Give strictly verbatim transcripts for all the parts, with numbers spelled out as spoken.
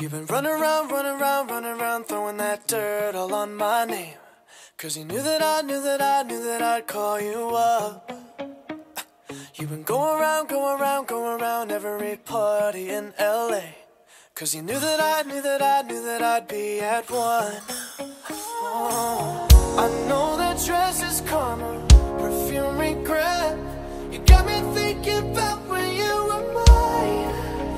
You've been running around, running around, running around, throwing that dirt all on my name. Cause you knew that I knew that I knew that I'd call you up. You've been going around, going around, going around every party in L A. Cause you knew that I knew that I knew that I'd be at one. Oh, I know that dress is karma, perfume regret. You got me thinking about when you were mine.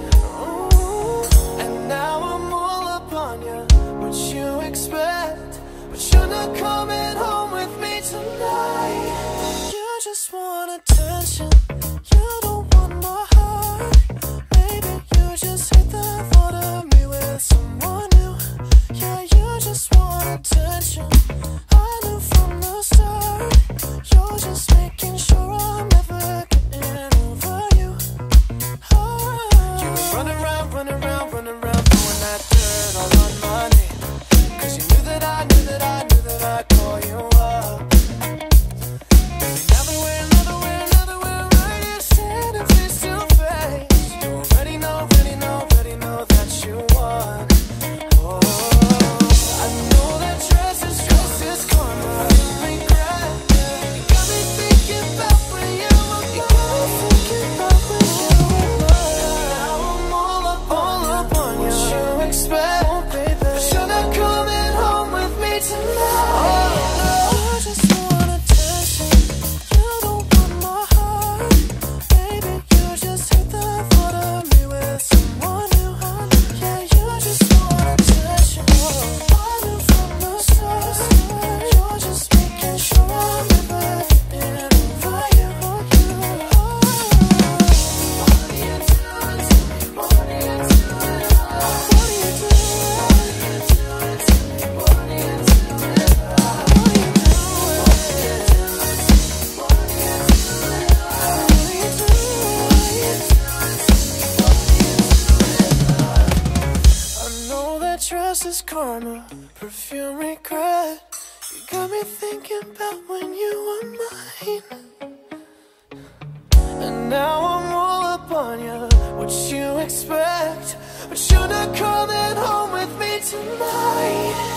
Oh, and now I'm all up on you. What you expect? But you're not coming home with me tonight. You just want attention. You don't want my heart. Maybe you just hate the thought of me with someone new. Yeah, you just want attention. I knew from the start. You're just making sure I'm never getting over you. Oh. You were running around, running around, running around, throwing that dirt all on my name. Cause you knew that I knew that I knew that I'd call you up. Baby, now that we're, now that we're, now that we're right here standing face to face, you already know, already know, already know that you won. Oh, I know that dress is, dress is karma, regret. You got me thinking about when you were gone. Thinking about when you were gone. Now I'm all up, all up on you. What you expect? Oh, baby, but you're not coming home with me tonight. Oh, no. You just want attention. You don't want my heart. Baby, you just hate the thought of me with someone new. Yeah, you just want attention. I knew from the start. You're just making sure I'm never getting over you. What are you doing? What are you doing? What are you doing? What are you doing? I know that dress is karma, perfume regret. You got me thinking about when you were mine. And now I'm all up on you. What you expect? But you're not coming home with me tonight.